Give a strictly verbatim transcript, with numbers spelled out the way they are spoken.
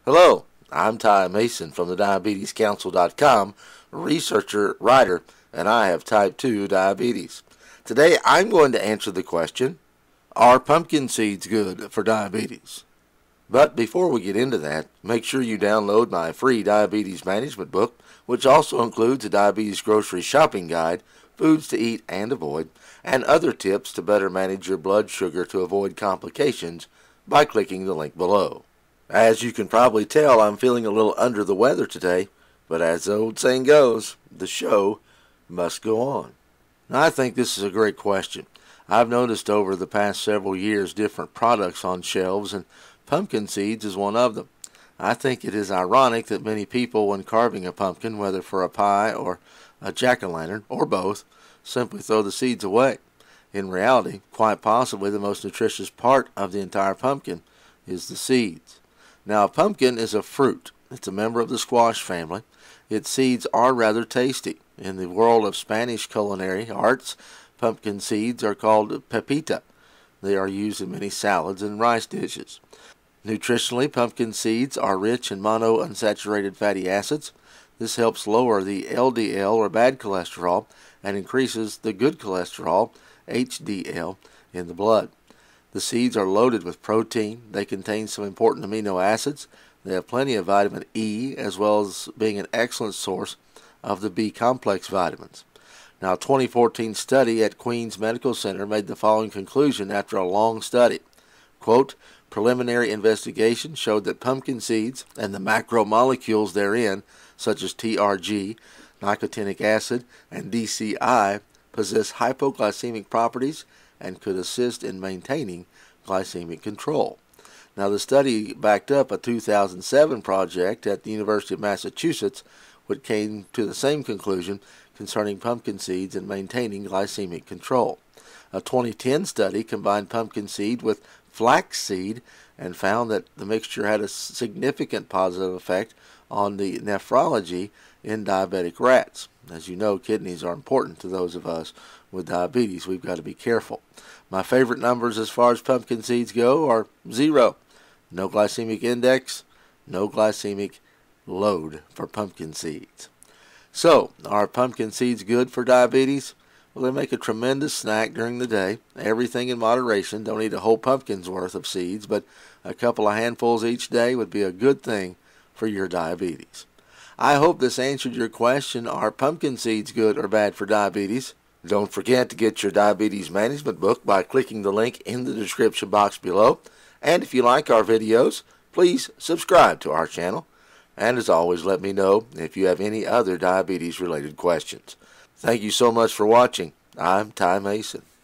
Hello, I'm Ty Mason from the diabetes council dot com, researcher, writer, and I have type two diabetes. Today I'm going to answer the question, are pumpkin seeds good for diabetes? But before we get into that, make sure you download my free diabetes management book, which also includes a diabetes grocery shopping guide, foods to eat and avoid, and other tips to better manage your blood sugar to avoid complications by clicking the link below. As you can probably tell, I'm feeling a little under the weather today, but as the old saying goes, the show must go on. Now, I think this is a great question. I've noticed over the past several years different products on shelves, and pumpkin seeds is one of them. I think it is ironic that many people, when carving a pumpkin, whether for a pie or a jack-o'-lantern, or both, simply throw the seeds away. In reality, quite possibly the most nutritious part of the entire pumpkin is the seeds. Now, a pumpkin is a fruit. It's a member of the squash family. Its seeds are rather tasty. In the world of Spanish culinary arts, pumpkin seeds are called pepita. They are used in many salads and rice dishes. Nutritionally, pumpkin seeds are rich in mono-unsaturated fatty acids. This helps lower the L D L or bad cholesterol and increases the good cholesterol, H D L, in the blood. The seeds are loaded with protein. They contain some important amino acids. They have plenty of vitamin E, as well as being an excellent source of the B complex vitamins. Now, a twenty fourteen study at Queens Medical Center made the following conclusion after a long study. Quote, preliminary investigation showed that pumpkin seeds and the macromolecules therein, such as T R G, nicotinic acid, and D C I, possess hypoglycemic properties and could assist in maintaining glycemic control. Now, the study backed up a two thousand seven project at the University of Massachusetts, which came to the same conclusion concerning pumpkin seeds and maintaining glycemic control. A twenty ten study combined pumpkin seed with flax seed and found that the mixture had a significant positive effect on the nephrology in diabetic rats. As you know, kidneys are important to those of us with diabetes. We've got to be careful. My favorite numbers as far as pumpkin seeds go are zero. No glycemic index, no glycemic load for pumpkin seeds. So, are pumpkin seeds good for diabetes? Well, they make a tremendous snack during the day. Everything in moderation. Don't eat a whole pumpkin's worth of seeds, but a couple of handfuls each day would be a good thing for your diabetes. I hope this answered your question, are pumpkin seeds good or bad for diabetes? Don't forget to get your diabetes management book by clicking the link in the description box below. And if you like our videos, please subscribe to our channel. And as always, let me know if you have any other diabetes related questions. Thank you so much for watching. I'm Ty Mason.